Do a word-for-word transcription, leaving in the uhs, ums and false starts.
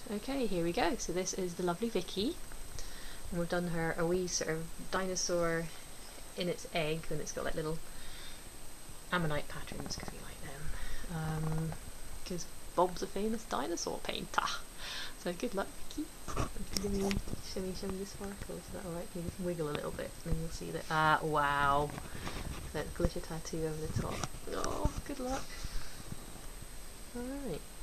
Okay, here we go. So this is the lovely Vicky, and we've done her a wee sort of dinosaur in its egg, and it's got like little ammonite patterns because we like them. Because um, Bob's a famous dinosaur painter. So good luck, Vicky. Give me, show me, show me the sparkle. Is that alright? Can you just wiggle a little bit, and then you'll see that. Ah, wow! That glitter tattoo over the top. Oh, good luck. Alright.